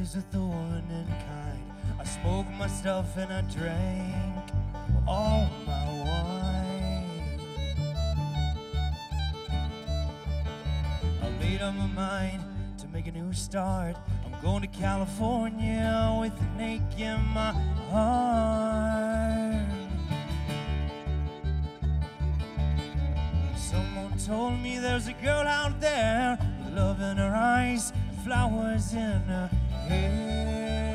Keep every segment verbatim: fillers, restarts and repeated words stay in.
always with the womankind. I smoked my stuff and I drank all my wine. I made up my mind to make a new start. I'm going to California with an ache in my heart. Someone told me there's a girl out there with love in her eyes and flowers in her hair.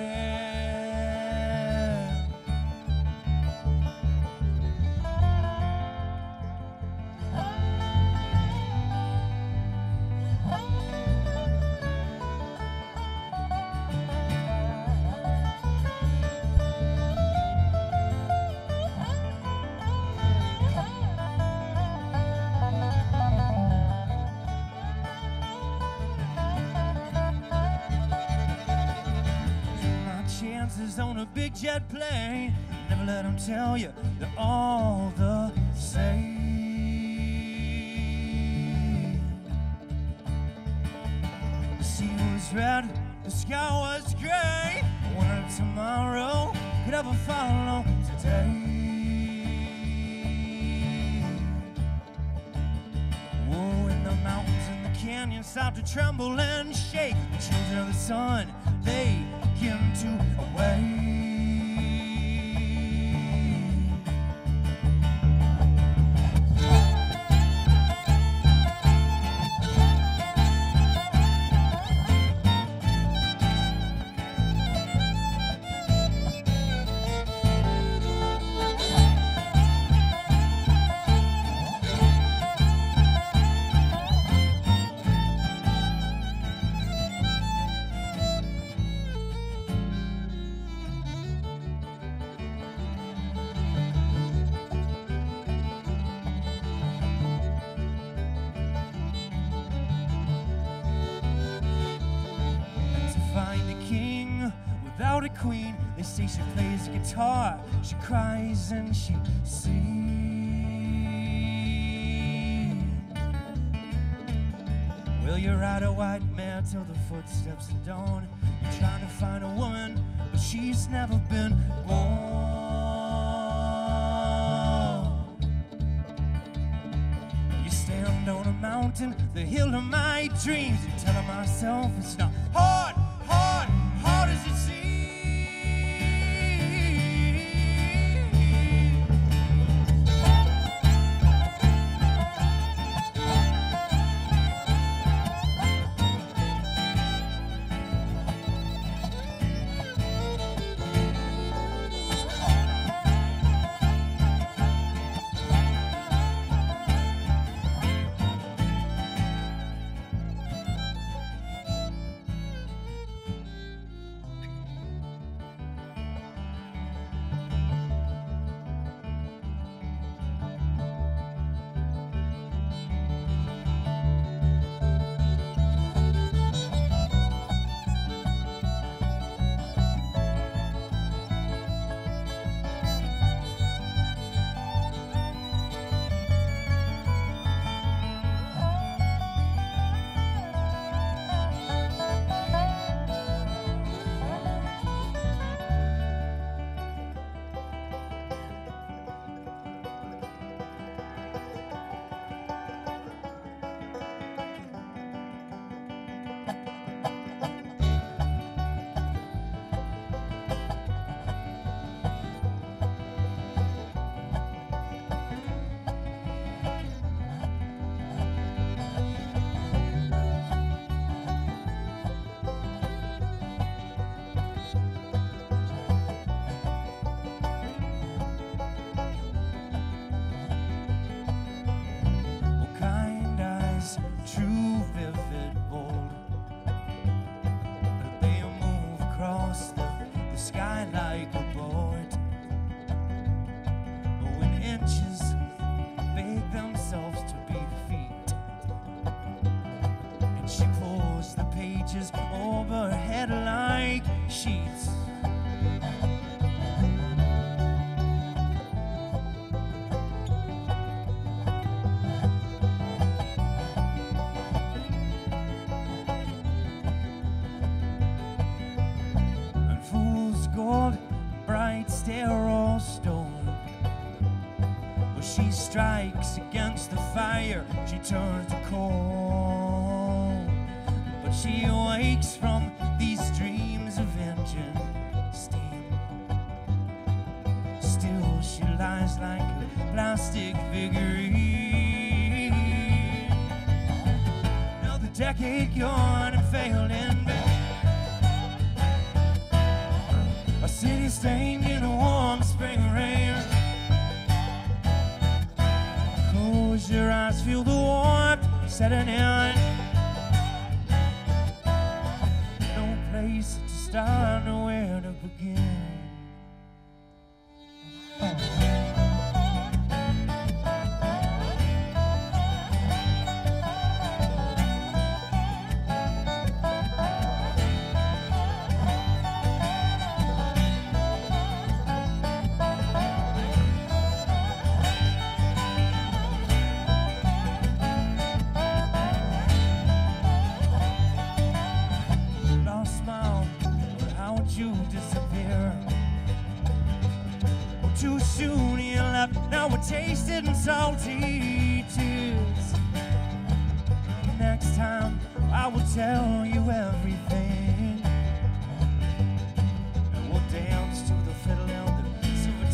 On a big jet plane, never let them tell you they're all the same. The sea was red, the sky was gray. I wonder if tomorrow could ever follow today. Whoa, in the mountains and the canyons start to tremble and shake. The children of the sun, they begin to awake. Without a queen, they say she plays guitar, she cries and she sings. Well, you ride a white mare till the footsteps of dawn. You're trying to find a woman, but she's never been born. You stand on a mountain, the hill of my dreams, and telling myself it's not hard, hard, hard as it seems. Overhead like sheets. stair or stone. Well, she strikes against the fire, she turns to cold. But she wakes from these dreams of engine steam. Still she lies like a plastic figurine. Now the decade gone and failed in bed, a city stained in a warm spring rain. Close your eyes, feel the warmth setting in. No place to start, nowhere to begin. You disappear. Oh, too soon you left, now we're tasted in salty tears. Next time I will tell you everything, and we'll dance to the fiddle and the silver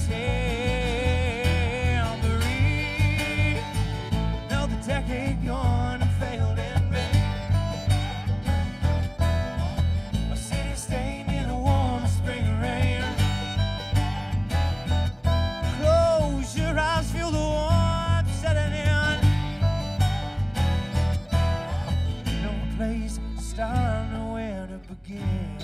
tambourine. Now the decade gone and failed in vain. A city stained in a warm spring rain. Close your eyes, feel the warmth setting in. No place to start, nowhere to begin.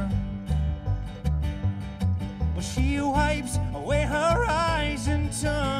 She wipes away her eyes and turns